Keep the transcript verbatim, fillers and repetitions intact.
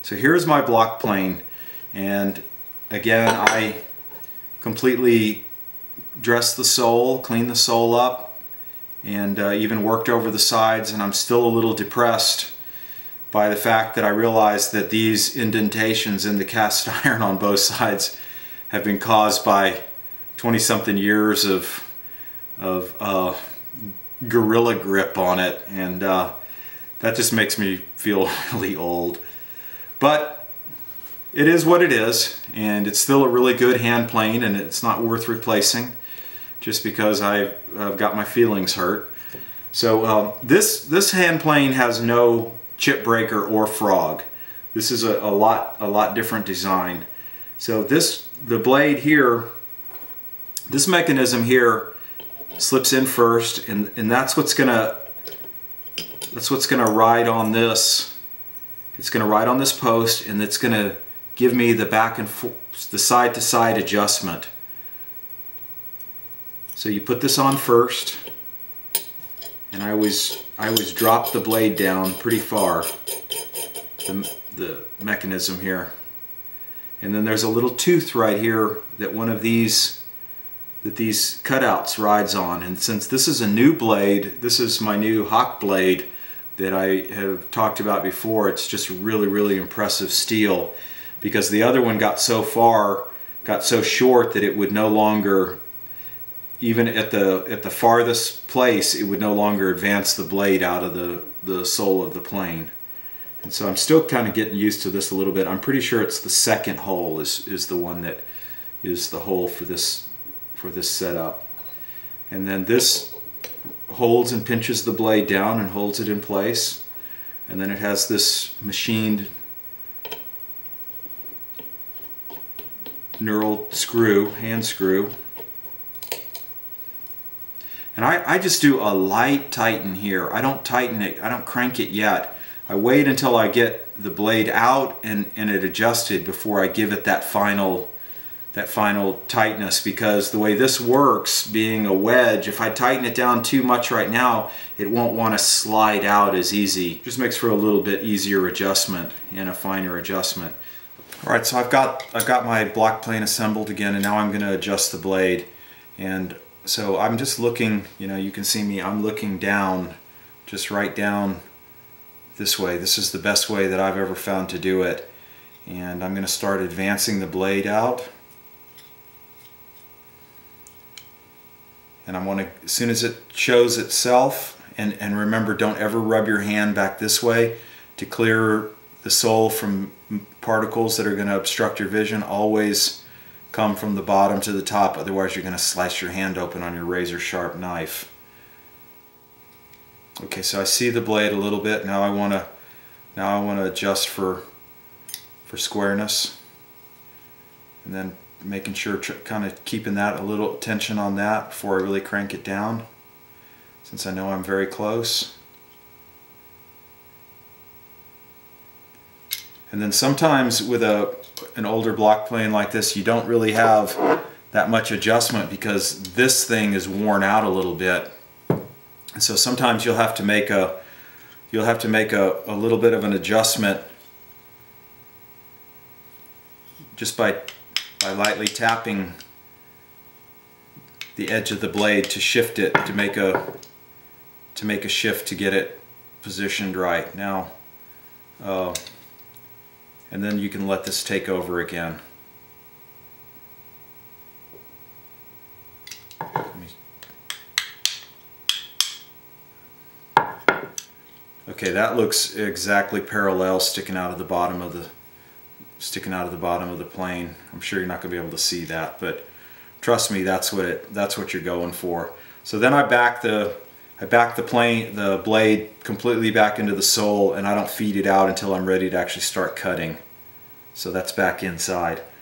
So here's my block plane, and again I completely dressed the sole, cleaned the sole up, and uh, even worked over the sides, and I'm still a little depressed by the fact that I realized that these indentations in the cast iron on both sides have been caused by twenty something years of of uh, gorilla grip on it, and uh, that just makes me feel really old. But it is what it is, and it's still a really good hand plane, and it's not worth replacing just because I've, I've got my feelings hurt. So um, this this hand plane has no chip breaker or frog. This is a, a lot a lot different design. So this the blade here, this mechanism here slips in first, and and that's what's gonna that's what's gonna ride on this. It's gonna ride on this post, and it's gonna give me the back and forth, the side to side adjustment. So you put this on first, and I always I always drop the blade down pretty far, the, the mechanism here. And then there's a little tooth right here that one of these that these cutouts rides on. And since this is a new blade, this is my new Hawk blade that I have talked about before, it's just really, really impressive steel, because the other one got so far, got so short that it would no longer, even at the at the farthest place, it would no longer advance the blade out of the, the sole of the plane. And so I'm still kind of getting used to this a little bit. I'm pretty sure it's the second hole is, is the one that is the hole for this for this setup. And then this holds and pinches the blade down and holds it in place. And then it has this machined knurled screw, hand screw. And I, I just do a light tighten here. I don't tighten it, I don't crank it yet. I wait until I get the blade out and, and it adjusted before I give it that final that final tightness, because the way this works, being a wedge, if I tighten it down too much right now, it won't want to slide out as easy. It just makes for a little bit easier adjustment and a finer adjustment. Alright, so I've got I've got my block plane assembled again, and now I'm going to adjust the blade. And so I'm just looking, you know, you can see me, I'm looking down, just right down this way. This is the best way that I've ever found to do it. And I'm going to start advancing the blade out. And I want to, as soon as it shows itself, and, and remember, don't ever rub your hand back this way to clear the sole from particles that are going to obstruct your vision. Always come from the bottom to the top, otherwise you're going to slice your hand open on your razor sharp knife. Okay, so I see the blade a little bit. Now I want to now I want to adjust for for squareness, and then making sure, kind of keeping that a little tension on that before I really crank it down, since I know I'm very close. And then sometimes with a an older block plane like this, you don't really have that much adjustment because this thing is worn out a little bit. And so sometimes you'll have to make a you'll have to make a, a little bit of an adjustment just by by lightly tapping the edge of the blade to shift it, to make a to make a shift to get it positioned right. Now uh, and then you can let this take over again. Okay, that looks exactly parallel, sticking out of the bottom of the sticking out of the bottom of the plane. I'm sure you're not going to be able to see that, but trust me, that's what it that's what you're going for. So then I back the I back the plane the blade completely back into the sole, and I don't feed it out until I'm ready to actually start cutting. So that's back inside.